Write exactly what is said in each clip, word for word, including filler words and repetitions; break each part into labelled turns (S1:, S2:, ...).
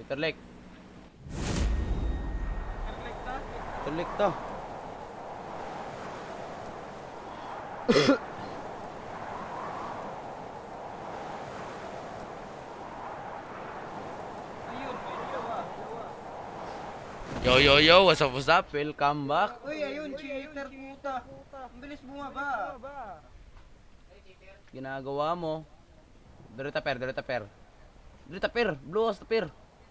S1: Interlek.
S2: Interlek ta?
S1: Interlek to.
S2: Ayun, may dalawa.
S1: Yo yo yo, what's up, what's up? Welcome back.
S2: Uy, ayun, cheater puta. Ang bilis bumaba.
S1: Ginagawa mo. Dere taper, dere taper. Dere taper, blue house taper.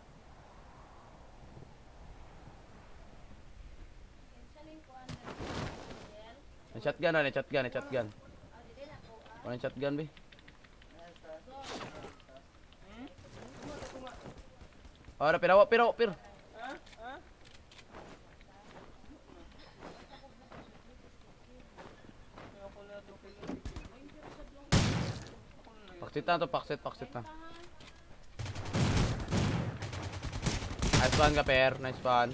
S1: Ang shotgun, ano, shotgun, shotgun. Ano shotgun, be? Oh, na pirawa, pirawa, pir.
S2: Ha? Ha?
S1: Paksit na to, paksit, paksit na. Nice one ka, per. Nice one.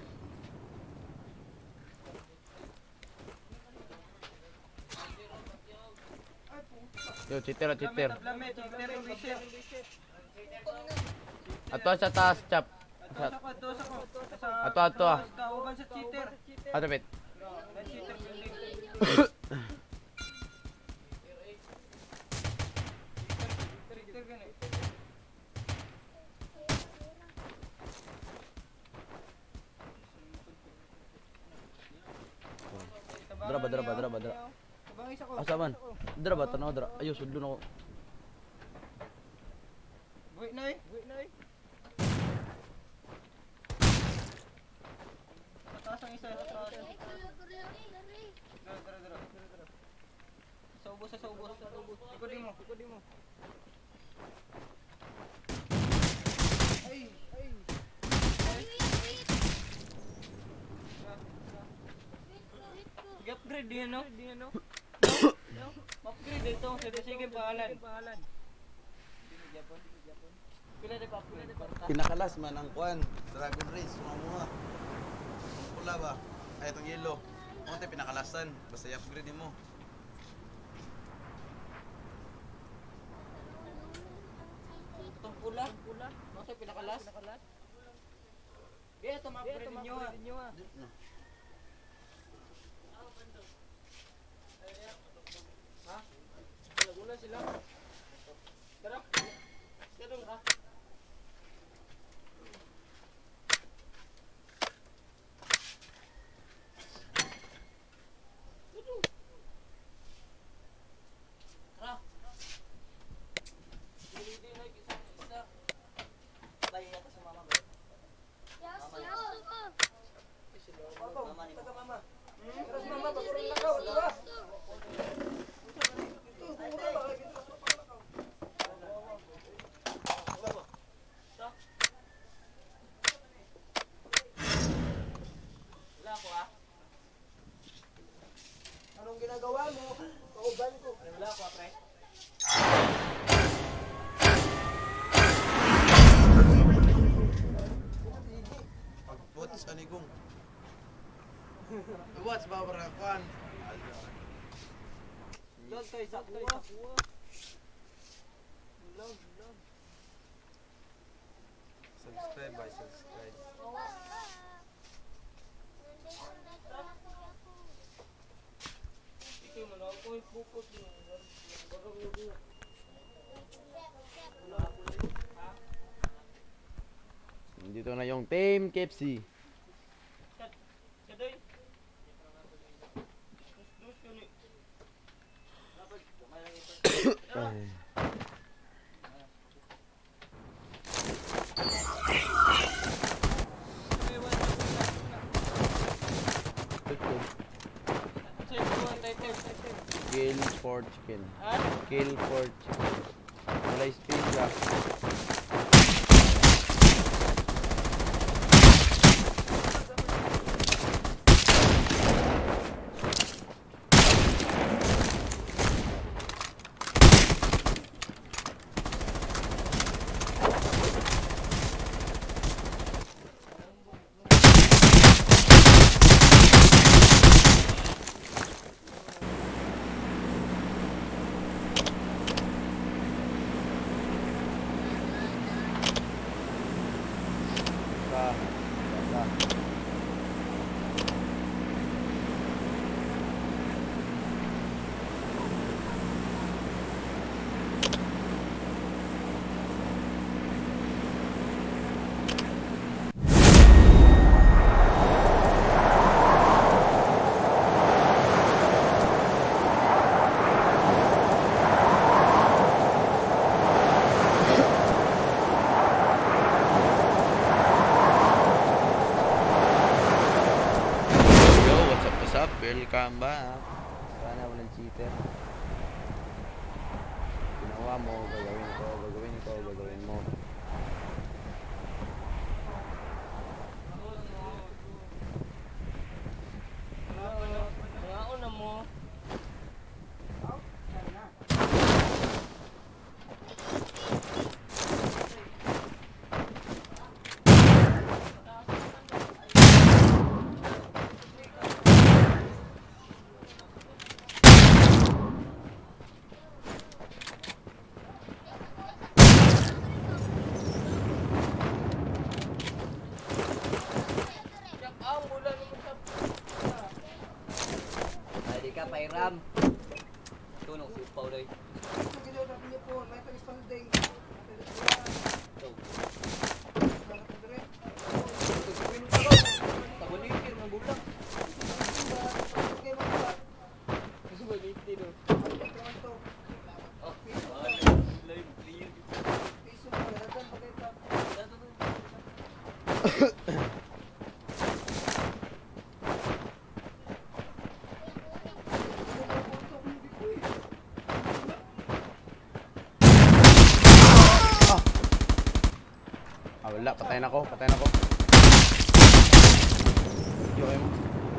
S1: Yo, cheater, cheater.
S2: Tablame, cheater, wisher.
S1: Ato sa taas, chap.
S2: Atos ako, atos ako.
S1: Ato, ato, ah.
S2: Kauban sa cheater.
S1: Ato, pit.
S2: May cheater building. Cheater gani.
S1: Dra ba, dra ba, dra ba, dra.
S2: Kabangis ako.
S1: Asa man? Dra ba, tanaw, dra. Ayo, sudlo na ko.
S2: Buwi na eh. Buwi na eh. Sa taas ang isa. Sa taas. Dra, dra, dra. Sa ubos, sa ubos. Ikudin mo, ikudin mo. Ay, ay. Upgrade din no? No? No? Upgrade ito. Sige, sige, pangalan. Pangalan. Pila de pa, pila de pa.
S1: Pinakalas man ang kwan. Dragon Race, sumamuha. Ang pula ba? Ay, itong yellow. Munti pinakalasan. Basta i-upgrade mo.
S2: Itong pula. Pula. Bakit pinakalas? Pinakalas. Kaya ito ma-upgrade ninyo ah. Ha? Wala sila. Tara. Tara. Ha? Tara. Hindi na isa-isa. Tayo yata sa mama ba? Mama ni mama. Terus mama bakurang lakaw, diba? Anong ginagawa mo? Pauban ko. Wala ko, pre.
S1: Pagputs, anigong. What's ba para kwan?
S2: Log kayo sa kuha. Log, log.
S1: Subscribe by subscribe.
S2: Ikaw mo na ako i-focus mo. Barang mo din.
S1: Dito na yung Team K F C.
S2: Kadoy. Dus ko ni. Dapat kamay lang ito.
S1: Ay. Kill for chicken. Kill for chicken. Wala space lang. Welcome back. Sana walang cheater. Ginawa mo, gagawin ko, gagawin ko, gagawin mo.
S2: Mga una mo. Ang mula naman sa... Hindi ka, Pairam. Tunog si Upaw doy. Tabunikir, magulang. Gusto ba giti do? Oh, live clear.
S1: Ah, wala. Patayin ako. Patayin ako. Okay mo.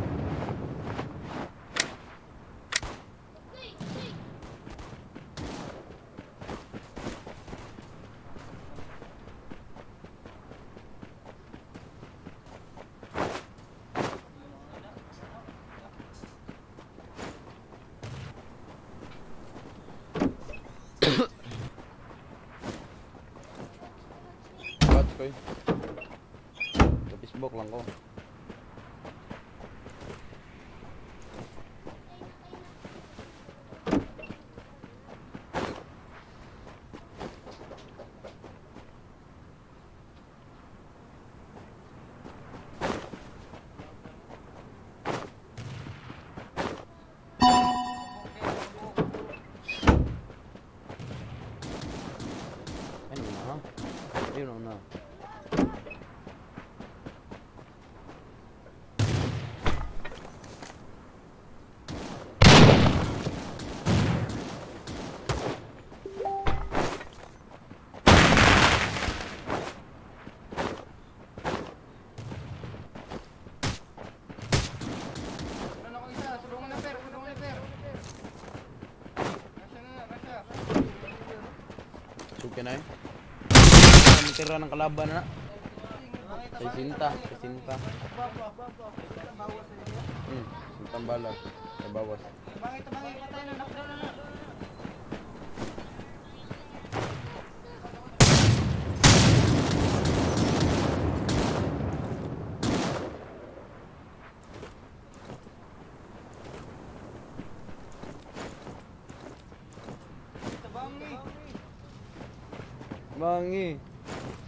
S1: Watch ko eh. Sa Facebook lang ko. Ayun na ha. Ayun na.
S2: Ano ko isa? Sulungan na per, sulungan na per. Rasya na, rasya.
S1: Suki na eh. Ang tira ng kalaban na. Sa sinta. Sa sinta. Hmm. Sintang balas. Sa bawas.
S2: Tabangay, tabangay, patay na, knockdown na na. Tabangay.
S1: Bangi.